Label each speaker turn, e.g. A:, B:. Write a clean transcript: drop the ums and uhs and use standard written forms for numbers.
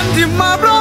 A: วันที่มา